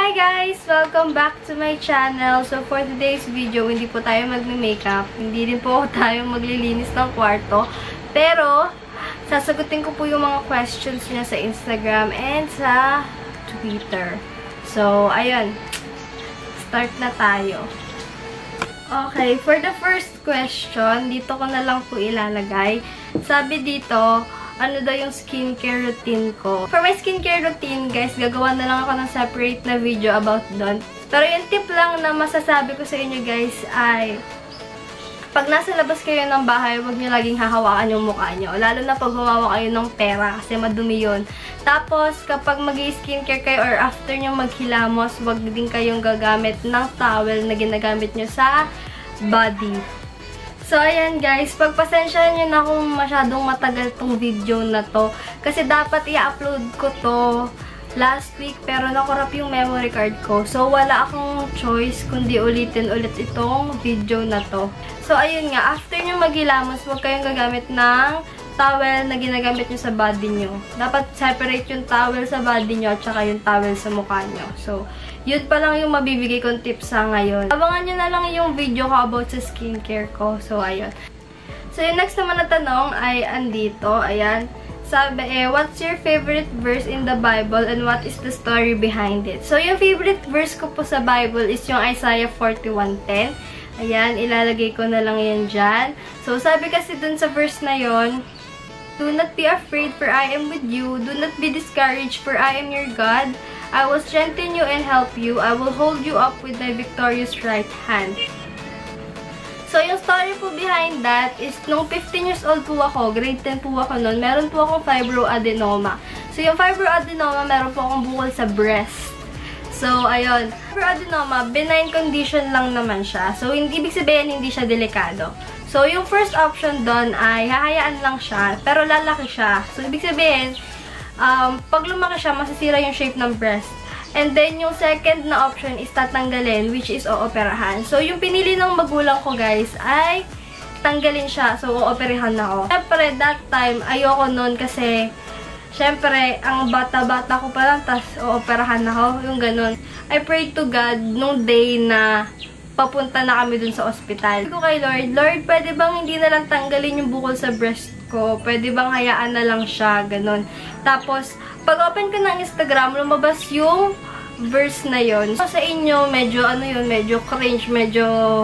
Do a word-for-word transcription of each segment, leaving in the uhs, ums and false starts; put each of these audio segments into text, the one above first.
Hi guys! Welcome back to my channel. So for today's video, hindi po tayo magme-makeup. Hindi din po tayo maglilinis ng kwarto. Pero, sasagutin ko po yung mga questions niya sa Instagram and sa Twitter. So, ayun. Start na tayo. Okay, for the first question, dito ko na lang po ilalagay. Sabi dito, ano daw yung skincare routine ko. For my skincare routine, guys, gagawa na lang ako ng separate na video about doon. Pero yung tip lang na masasabi ko sa inyo, guys, ay pag nasa labas kayo ng bahay, huwag nyo laging hahawakan yung mukha nyo. Lalo na pag hawawa kayo ng pera kasi madumi yun. Tapos, kapag mag-skincare kayo or after nyo maghilamos, huwag din kayong gagamit ng towel na ginagamit nyo sa body. So, ayan guys, pagpasensyahan nyo na kung masyadong matagal tong video na to. Kasi dapat i-upload ko to last week, pero nakurap yung memory card ko. So, wala akong choice kundi ulitin ulit itong video na to. So, ayun nga, after nyo maghilamos, huwag kayong gagamit ng towel na ginagamit nyo sa body nyo. Dapat separate yung towel sa body nyo at saka yung towel sa mukha nyo. So, yun pa lang yung mabibigay kong tips sa ngayon. Abangan nyo na lang yung video ko about sa skincare ko. So, ayun. So, yung next naman na tanong ay andito. Ayan. Sabi eh, what's your favorite verse in the Bible and what is the story behind it? So, yung favorite verse ko po sa Bible is yung Isaiah forty-one ten. Ayan, ilalagay ko na lang yan dyan. So, sabi kasi dun sa verse na yon, do not be afraid, for I am with you. Do not be discouraged, for I am your God. I will strengthen you and help you. I will hold you up with my victorious right hand. So, yung story po behind that is, nung fifteen years old po ako, grade ten po ako noon, meron po akong fibroadenoma. So, yung fibroadenoma, meron po akong bukol sa breast. So, ayun. Fibroadenoma, benign condition lang naman siya. So, hindi ibig sabihin, hindi siya delikado. So, yung first option doon ay hahayaan lang siya, pero lalaki siya. So, ibig sabihin, um, pag lumaki siya, masisira yung shape ng breast. And then, yung second na option is tatanggalin, which is ooperahan. So, yung pinili ng magulang ko, guys, ay tanggalin siya. So, ooperahan na ako. Siyempre, that time, ayoko nun kasi, siyempre, ang bata-bata ko pa lang, tas ooperahan na ako, yung ganun. I pray to God nung day na papunta na kami dun sa ospital. Sabi ko kay Lord, Lord, pwede bang hindi na lang tanggalin yung bukol sa breast ko? Pwede bang hayaan na lang siya? Ganun. Tapos, pag-open ko ng Instagram, lumabas yung verse na yon. So, sa inyo, medyo, ano yun, medyo cringe, medyo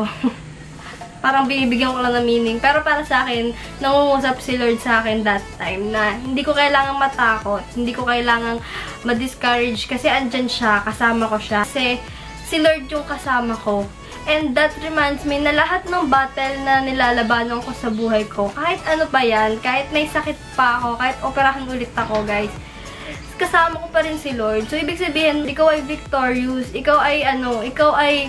parang binibigyan ko lang ng meaning. Pero para sa akin, nangungusap si Lord sa akin that time na hindi ko kailangang matakot, hindi ko kailangang ma-discourage kasi andyan siya, kasama ko siya. Kasi si Lord yung kasama ko. And that reminds me na lahat ng battle na nilalabanan ko sa buhay ko, kahit ano pa yan, kahit may sakit pa ako, kahit operahan ulit ako, guys, kasama ko pa rin si Lord. So, ibig sabihin, ikaw ay victorious, ikaw ay, ano, ikaw ay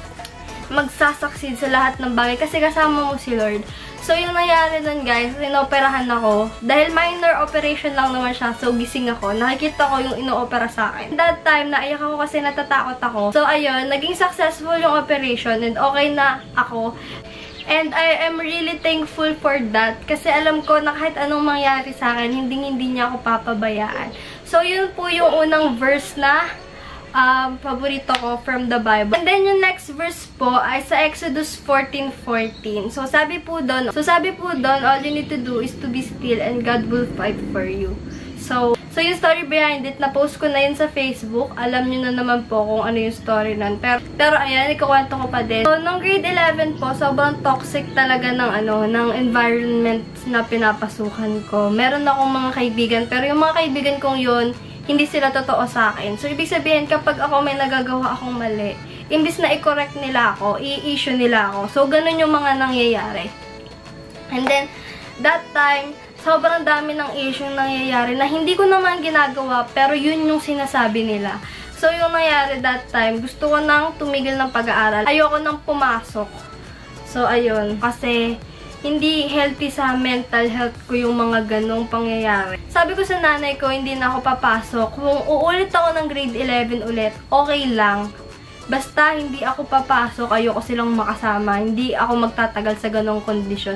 magsasucceed sa lahat ng bagay kasi kasama mo si Lord. So, yung nangyari nun, guys, inoperahan ako. Dahil minor operation lang naman siya, so gising ako. Nakikita ko yung inoopera sa akin. That time, naiyak ako kasi natatakot ako. So, ayun, naging successful yung operation and okay na ako. And I am really thankful for that kasi alam ko na kahit anong mangyari sa akin, hindi-hindi niya ako papabayaan. So, yun po yung unang verse na Um, paborito ko from the Bible. And then, yung next verse po ay sa Exodus fourteen fourteen. So, sabi po doon, so sabi po doon, all you need to do is to be still and God will fight for you. So, so yung story behind it, na-post ko na yun sa Facebook. Alam nyo na naman po kung ano yung story nun. Pero, pero ayan, ikukwento ko pa din. So, nung grade eleven po, sobrang toxic talaga ng ano, ng environment na pinapasukan ko. Meron akong mga kaibigan, pero yung mga kaibigan kong yun, hindi sila totoo sa akin. So, ibig sabihin, kapag ako may nagagawa akong mali, imbis na i-correct nila ako, i-issue nila ako. So, ganun yung mga nangyayari. And then, that time, sobrang dami ng issue nangyayari na hindi ko naman ginagawa, pero yun yung sinasabi nila. So, yung nangyayari that time, gusto ko nang tumigil ng pag-aaral. Ayoko nang pumasok. So, ayun. Kasi, hindi healthy sa mental health ko yung mga ganong pangyayari. Sabi ko sa nanay ko, hindi na ako papasok. Kung uulit ako ng grade eleven ulit, okay lang. Basta hindi ako papasok, ayoko silang makasama. Hindi ako magtatagal sa ganong kondisyon.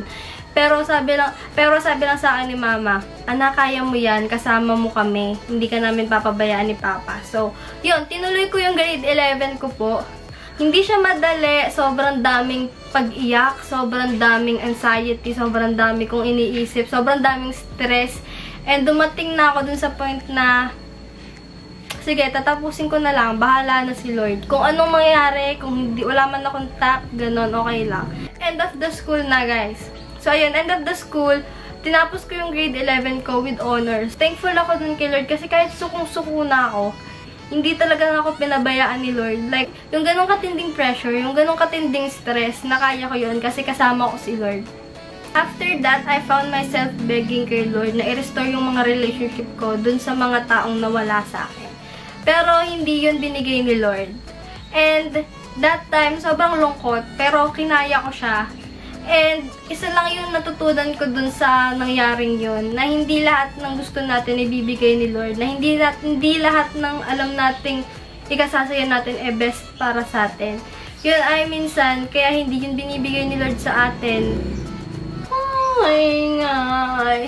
Pero sabi lang, pero sabi lang sa akin ni Mama, anak, kaya mo yan, kasama mo kami. Hindi ka namin papabayaan ni Papa. So, yun, tinuloy ko yung grade eleven ko po. Hindi siya madali, sobrang daming pag-iyak, sobrang daming anxiety, sobrang dami kong iniisip, sobrang daming stress. And dumating na ako dun sa point na, sige, tatapusin ko na lang, bahala na si Lord. Kung anong mangyayari, kung hindi, wala man akong tap, ganun, okay lang. End of the school na, guys. So, ayun, end of the school, tinapos ko yung grade eleven ko with honors. Thankful ako dun kay Lord kasi kahit sukong-suko na ako, hindi talaga ako pinabayaan ni Lord. Like, yung ganong katinding pressure, yung ganong katinding stress, nakaya ko yun kasi kasama ko si Lord. After that, I found myself begging kay Lord na i-restore yung mga relationship ko dun sa mga taong nawala sa akin. Pero, hindi yun binigay ni Lord. And, that time, sobrang lungkot, pero kinaya ko siya. And, isa lang yung natutunan ko dun sa nangyaring yun, na hindi lahat ng gusto natin ibibigay ni Lord, na hindi lahat, hindi lahat ng alam nating ikasasaya natin e best para sa atin. Yun ay minsan, kaya hindi yun binibigay ni Lord sa atin. Ay, ngay.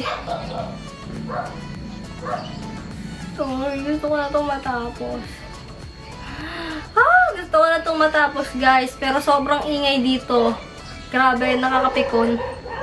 Sorry, gusto ko na itong matapos. Ah, gusto ko na itong matapos, guys, pero sobrang ingay dito. Grabe, nakakapikon.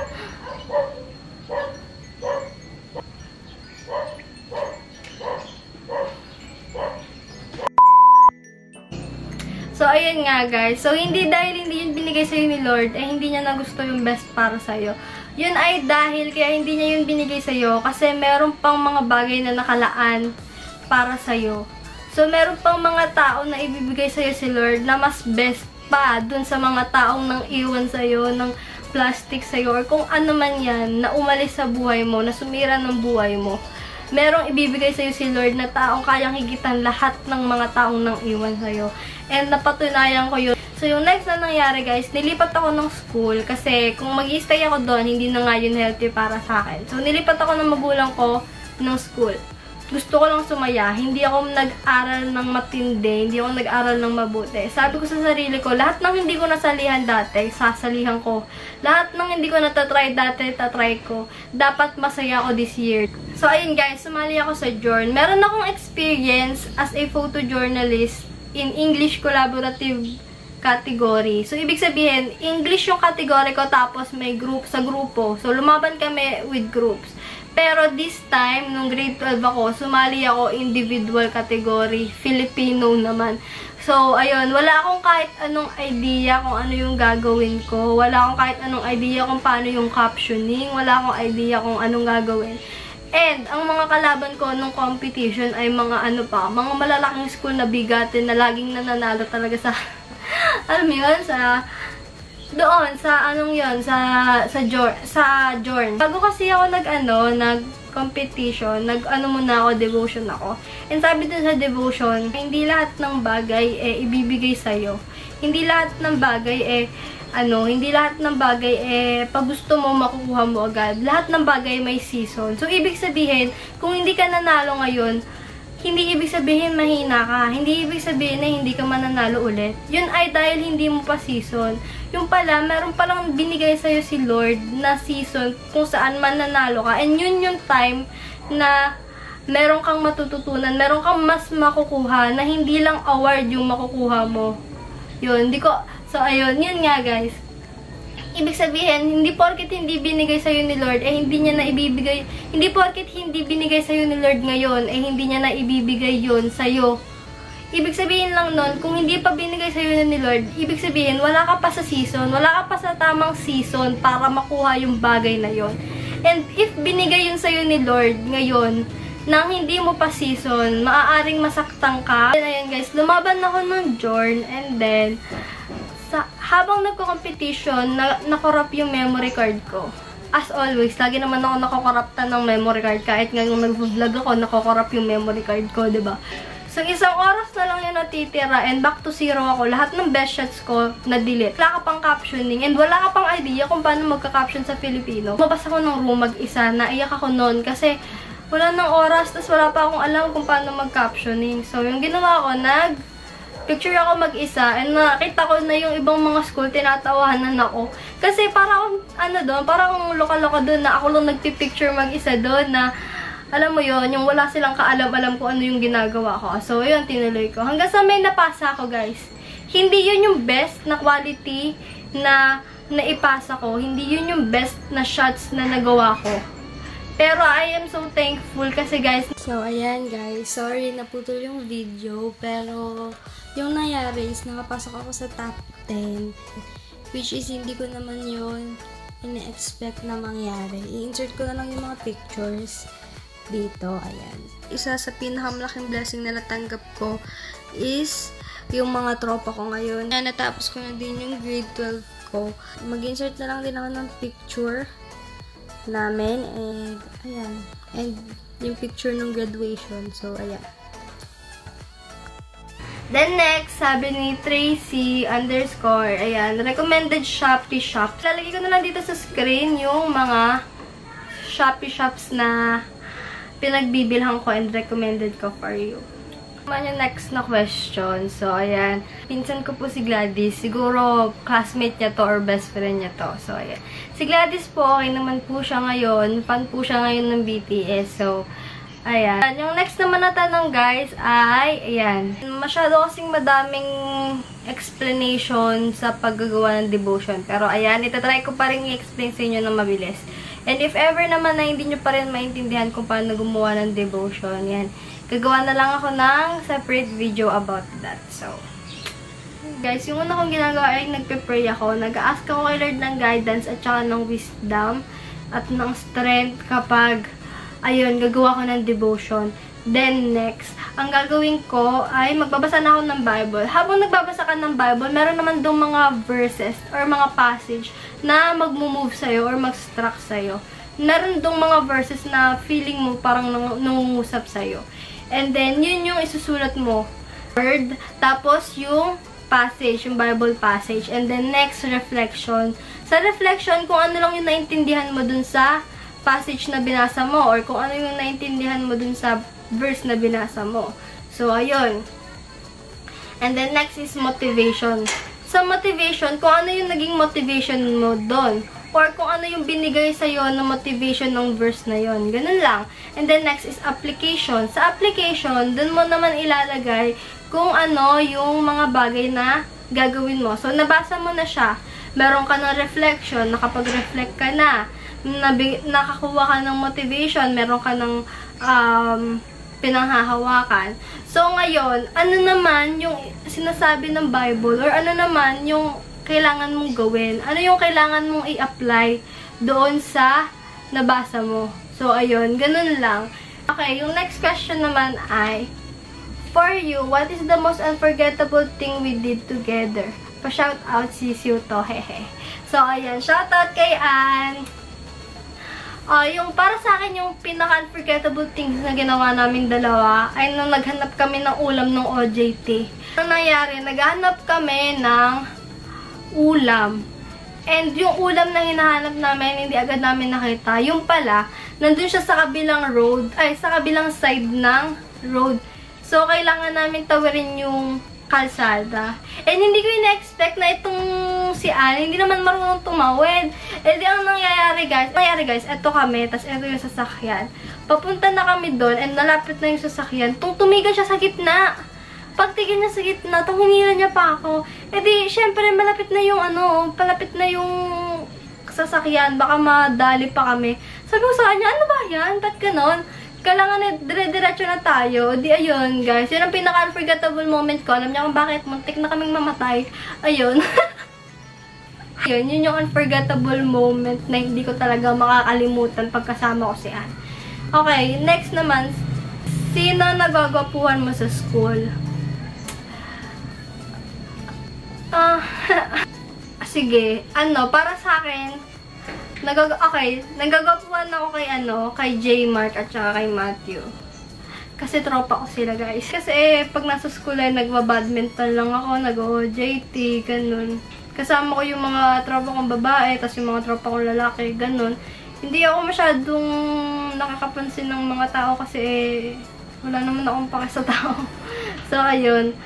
So, ayun nga guys. So, hindi dahil hindi yun binigay sa'yo ni Lord, eh hindi niya na gusto yung best para sa'yo. Yun ay dahil kaya hindi niya yun binigay sa'yo kasi meron pang mga bagay na nakalaan para sa'yo. So, meron pang mga tao na ibibigay sa'yo si Lord na mas best pa dun sa mga taong nang iwan sa'yo, ng plastic sa'yo, or kung ano man yan, na umalis sa buhay mo, na sumira ng buhay mo. Merong ibibigay sa'yo si Lord na taong kayang higitan lahat ng mga taong nang iwan sa'yo. And napatunayan ko yun. So, yung next na nangyari, guys, nilipat ako ng school kasi kung mag-i-stay ako doon, hindi na nga yun healthy para sa akin. So, nilipat ako ng magulang ko ng school. Gusto ko lang sumaya. Hindi ako nag-aral ng matindi. Hindi ako nag-aral ng mabuti. Sabi ko sa sarili ko, lahat ng hindi ko nasalihan dati, sasalihan ko. Lahat ng hindi ko natatry dati, tatry ko. Dapat masaya ako this year. So, ayun guys, sumali ako sa Journ. Meron akong experience as a photojournalist in English Collaborative category. So, ibig sabihin, English yung category ko, tapos may group sa grupo. So, lumaban kami with groups. Pero this time, nung grade twelve ako, sumali ako individual category, Filipino naman. So, ayun, wala akong kahit anong idea kung ano yung gagawin ko. Wala akong kahit anong idea kung paano yung captioning. Wala akong idea kung anong gagawin. And, ang mga kalaban ko nung competition ay mga ano pa, mga malalaking school na bigatin na laging nananalo talaga sa, alam mo yun, sa... Doon, sa anong yon sa sa Journ, sa Journ. Bago kasi ako nag-ano, nag-competition, nag-ano muna ako, devotion ako. And sabi dun sa devotion, hindi lahat ng bagay eh ibibigay sa'yo. Hindi lahat ng bagay eh, ano, hindi lahat ng bagay eh pag gusto mo makukuha mo agad. Lahat ng bagay may season. So, ibig sabihin, kung hindi ka nanalo ngayon, hindi ibig sabihin mahina ka. Hindi ibig sabihin na hindi ka mananalo ulit. Yun ay dahil hindi mo pa season. Yung pala, meron palang binigay sa'yo si Lord na season kung saan mananalo ka. And yun yung time na meron kang matututunan, meron kang mas makukuha na hindi lang award yung makukuha mo. Yun, hindi ko... So, ayun, yun nga guys. Ibig sabihin, hindi porket hindi binigay sa'yo ni Lord, eh hindi niya na ibibigay, hindi porket hindi binigay sa'yo ni Lord ngayon, eh hindi niya na ibibigay yun sa'yo. Ibig sabihin lang nun, kung hindi pa binigay sa'yo ni Lord, ibig sabihin, wala ka pa sa season, wala ka pa sa tamang season para makuha yung bagay na yon. And if binigay yun sa'yo ni Lord ngayon, nang hindi mo pa season, maaaring masaktan ka. And ayan guys, lumaban ako ng Journ, and then, Sa, habang nagko-competition, na, nakorrupt yung memory card ko. As always, lagi naman ako nakokorruptan ng memory card. Kahit ngayong nag-vlog ako, nakokorrupt yung memory card ko, diba? So, isang oras na lang yung natitira and back to zero ako. Lahat ng best shots ko, na-delete. Wala ka pang captioning and wala ka pang idea kung paano magka-caption sa Filipino. Mabas ako ng room mag-isa, naiyak ako noon kasi wala nang oras, tas wala pa akong alam kung paano mag-captioning. So, yung ginawa ko, nag picture ako mag-isa, and nakita ko na yung ibang mga school, tinatawanan ako. Kasi parang, ano doon, parang loka-loka doon na ako lang nagpipicture mag-isa doon na, alam mo yon, yung wala silang kaalam-alam kung ano yung ginagawa ko. So, yun, tinuloy ko. Hanggang sa may napasa ko, guys. Hindi yun yung best na quality na naipasa ko. Hindi yun yung best na shots na nagawa ko. Pero I am so thankful kasi guys. So, ayan guys. Sorry, naputol yung video. Pero, yung nangyari is nakapasok ako sa top ten. Which is, hindi ko naman yun ina-expect na mangyari. I-insert ko na lang yung mga pictures dito. Ayan. Isa sa pinakamalaking blessing na natanggap ko is yung mga tropa ko ngayon. Ayan, natapos ko na din yung grade twelve ko. Mag-insert na lang din ako ng picture namin, and ayan, and yung picture ng graduation. So, ayan. Then next, sabi ni Tracy underscore, ayan, recommended Shopee shop. Lalagay ko na lang dito sa screen yung mga Shopee shops na pinagbibilhan ko and recommended ko for you. Naman yung next na question. So, ayan. Pinsan ko po si Gladys. Siguro, classmate niya to or best friend niya to. So, ayan. Si Gladys po, okay naman po siya ngayon. Fan po siya ngayon ng B T S. So, ayan. Yung next naman na tanong, guys, ay, ayan. Masyado kasing madaming explanation sa paggagawa ng devotion. Pero, ayan. Itatry ko pa rin i-explain sa inyo ng mabilis. And if ever naman na hindi nyo pa rin maintindihan kung paano gumawa ng devotion, yan. Gagawa na lang ako ng separate video about that. So, guys, yung una kong ginagawa ay nagpe-pray ako. Nag-ask ako kay Lord ng guidance at saka ng wisdom at ng strength kapag, ayun, gagawa ko ng devotion. Then, next, ang gagawin ko ay magbabasa na ako ng Bible. Habang nagbabasa ka ng Bible, meron naman doon mga verses or mga passage na mag-move sa'yo or mag-struck sa'yo. Meron doon mga verses na feeling mo parang nang nangungusap sa'yo. And then, yun yung isusulat mo. Word. Tapos, yung passage, yung Bible passage. And then, next, reflection. Sa reflection, kung ano lang yung naintindihan mo dun sa passage na binasa mo. Or kung ano yung naintindihan mo dun sa verse na binasa mo. So, ayun. And then, next is motivation. Sa motivation, kung ano yung naging motivation mo dun. Or kung ano yung binigay sa'yo na motivation ng verse na yon. Ganun lang. And then next is application. Sa application, dun mo naman ilalagay kung ano yung mga bagay na gagawin mo. So, nabasa mo na siya. Meron ka ng reflection. Nakapag-reflect ka na. Nabig nakakuha ka ng motivation. Meron ka ng um, pinanghahawakan. So, ngayon, ano naman yung sinasabi ng Bible? Or ano naman yung kailangan mong gawin? Ano yung kailangan mong i-apply doon sa nabasa mo? So, ayun. Ganun lang. Okay, yung next question naman ay, for you, what is the most unforgettable thing we did together? Pa-shout out si Siuto, hehe. So, ayan. Shout out kay Ann. Uh, yung para sa akin, yung pinaka-unforgettable things na ginawa namin dalawa ay nung naghanap kami ng ulam ng O J T. Ano nangyari? Naghanap kami ng ulam. And yung ulam na hinahanap namin, hindi agad namin nakita. Yung pala, nandun siya sa kabilang road, ay, sa kabilang side ng road. So, kailangan namin tawirin yung kalsada. And hindi ko ina-expect na itong si Anne, hindi naman marunong tumawid. Eh, di ang nangyayari guys, nangyayari guys, eto kami, tas eto yung sasakyan. Papunta na kami doon, and nalapit na yung sasakyan. Tung tumigan siya sa gitna. Pagtigil niya sa gitna, itong hinila niya pa ako. E di, syempre, malapit na yung ano, palapit na yung sasakyan. Baka madali pa kami. Sabi ko sa kanya, ano ba yan? Ba't ganon? Kailangan na, dire-diretso na tayo. Di, ayun, guys. Yun ang pinaka-unforgettable moment ko. Alam niya kung bakit muntik na kaming mamatay. Ayun. Ayun, yun yung unforgettable moment na hindi ko talaga makakalimutan pagkasama ko si Anne. Okay, next naman, sino nagagapuhan mo sa school? Ah, uh, sige, ano, para sa akin, nagag okay, nagagapuan ako kay, ano, kay J. Mark at saka kay Matthew. Kasi tropa ko sila, guys. Kasi, eh, pag nasa school ay nagba-badminton lang ako, nag-O J T, ganun. Kasama ko yung mga tropa kong babae, tas yung mga tropa kong lalaki, ganun. Hindi ako masyadong nakakapansin ng mga tao kasi, eh, wala naman akong pake sa tao. So, ayun.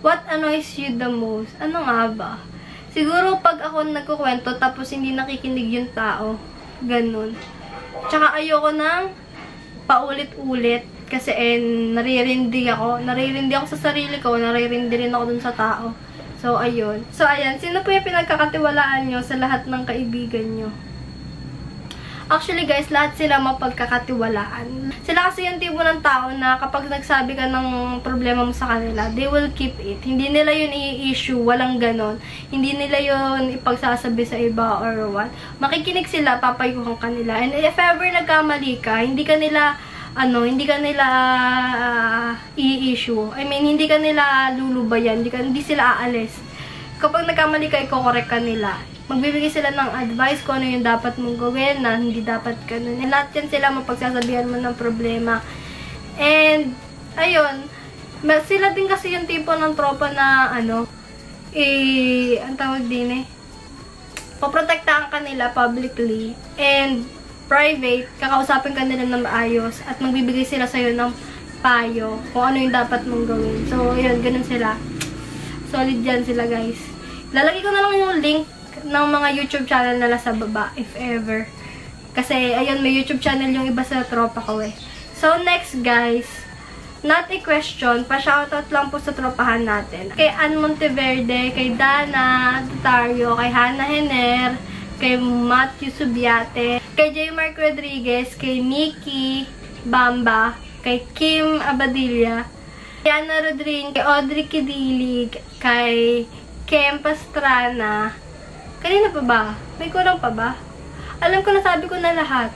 What annoys you the most? Ano nga ba? Siguro pag ako nagkukwento tapos hindi nakikinig yung tao. Ganun. Tsaka ayoko nang paulit-ulit. Kasi eh, naririndi ako. Naririndi ako sa sarili ko. Naririndi rin ako dun sa tao. So, ayun. So, ayan. Sino po yung pinagkakatiwalaan nyo sa lahat ng kaibigan nyo? Actually, guys, lahat sila mapagkakatiwalaan. Sila kasi yung tipo ng tao na kapag nagsabi ka ng problema mo sa kanila, they will keep it. Hindi nila yun i-issue. Walang ganon. Hindi nila yun ipagsasabi sa iba or what. Makikinig sila, papayuhan ka nila. And if ever nagkamali ka, hindi ka nila ano, hindi ka nila uh, i-issue. I mean, hindi ka nila lulubayan. Hindi, ka, hindi sila aalis. Kapag nagkamali ka, i-correct ka nila. Magbibigay sila ng advice kung ano yung dapat mong gawin na hindi dapat ganun. And lahat yan sila mapagsasabihan mo ng problema. And, ayun, sila din kasi yung tipo ng tropa na, ano, eh, ang tawag din eh, poprotektahan ka nila publicly. And, private, kakausapin ka nila ng maayos at magbibigay sila sa'yo ng payo kung ano yung dapat mong gawin. So, yun, ganun sila. Solid yan sila, guys. Lalagay ko na lang yung link ng mga YouTube channel nila sa baba, if ever. Kasi, ayun, may YouTube channel yung iba sa tropa ko eh. So, next, guys, not a question, pa-shoutout lang po sa tropahan natin. Kay Ann Monteverde, kay Dana Dutario, kay Hannah Hener, kay Matthew Subiate, kay J. Mark Rodriguez, kay Mickey Bamba, kay Kim Abadilla, kay Ana Rodriguez, kay Audrey Kidilig, kay Kem Pastrana. Kanina pa ba? May kulang pa ba? Alam ko na, sabi ko na lahat.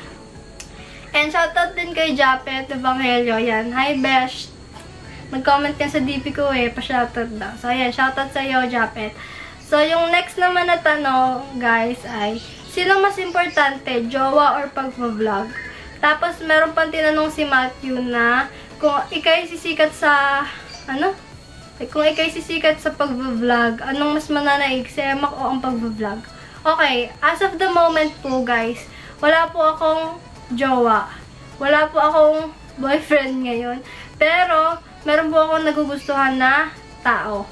And shoutout din kay Japet Evangelio. Yan. Hi, Besh. Nag-comment yan sa D P ko eh. Pa-shoutout daw. So, ayan. Shoutout sa iyo, Japet. So, yung next naman na tanong, guys, ay sino mas importante, jowa or pag-vlog? Tapos, meron pang tinanong si Matthew na kung ikay sisikat sa, ano? Kung ikay sisikat sa pag-vlog, anong mas mananaig, si Emak o ang pag-vlog? Okay, as of the moment po, guys, wala po akong jowa. Wala po akong boyfriend ngayon. Pero, meron po akong nagugustuhan na tao.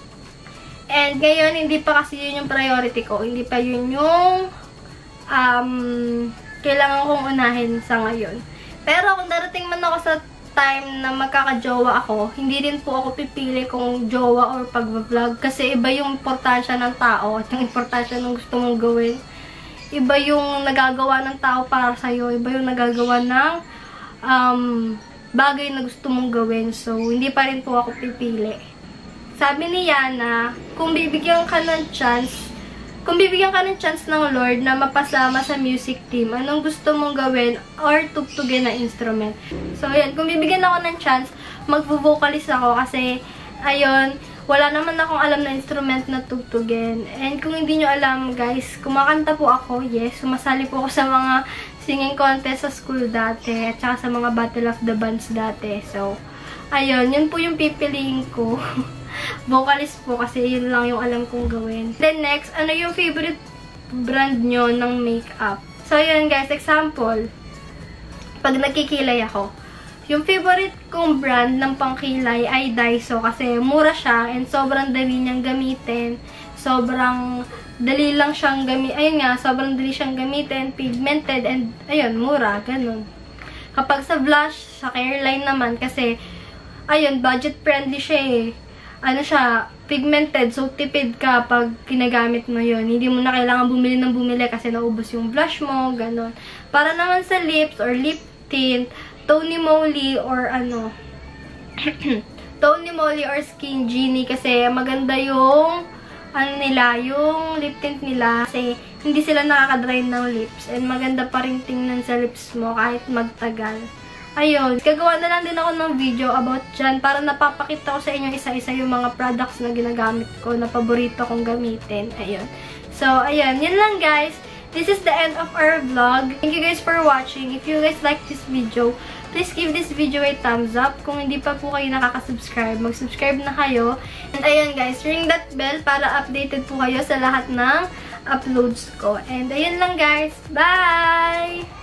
And ngayon, hindi pa kasi yun yung priority ko. Hindi pa yun yung um, kailangan kong unahin sa ngayon. Pero kung darating man ako sa time na magkaka-jowa ako, hindi din po ako pipili kung jowa or pag-vlog. Kasi iba yung importansya ng tao at yung importansya ng gusto mong gawin. Iba yung nagagawa ng tao para sa'yo. Iba yung nagagawa ng um, bagay na gusto mong gawin. So, hindi pa rin po ako pipili. Sabi ni Yana, kung bibigyan ka ng chance, kung bibigyan ka ng chance ng Lord na mapasama sa music team, anong gusto mong gawin or tugtugin na instrument? So, yan. Kung bibigyan ako ng chance, mag-vocalist ako kasi, ayun, wala naman akong alam na instrument na tugtugin. And kung hindi nyo alam, guys, kumakanta po ako, yes. Sumasali po ako sa mga singing contest sa school dati at saka sa mga Battle of the Bands dati. So, ayun, yun po yung pipiliin ko. Vocalist po kasi yun lang yung alam kong gawin. Then next, ano yung favorite brand nyo ng makeup? So yun guys, example, pag nagkikilay ako, yung favorite kong brand ng pangkilay ay Daiso kasi mura siya and sobrang dali niyang gamitin. Sobrang dali lang siyang gamitin. Ayun nga, sobrang dali siyang gamitin, pigmented and ayun, mura, ganun. Kapag sa blush, sa Careline naman kasi ayun, budget friendly siya eh. Ano siya, pigmented, so tipid ka pag ginagamit mo yun. Hindi mo na kailangan bumili ng bumili kasi naubos yung blush mo, ganun. Para naman sa lips or lip tint, Tony Moly or ano, Tony Moly or Skin Genie kasi maganda yung, ano nila, yung lip tint nila kasi hindi sila nakaka-dry ng lips and maganda pa rin tingnan sa lips mo kahit magtagal. Ayun, gagawa na lang din ako ng video about dyan para napapakita ko sa inyo isa-isa yung mga products na ginagamit ko, na paborito kong gamitin. Ayun. So, ayun. Yun lang guys. This is the end of our vlog. Thank you guys for watching. If you guys like this video, please give this video a thumbs up. Kung hindi pa po kayo nakaka-subscribe, mag-subscribe na kayo. And ayun guys, ring that bell para updated po kayo sa lahat ng uploads ko. And ayun lang guys. Bye!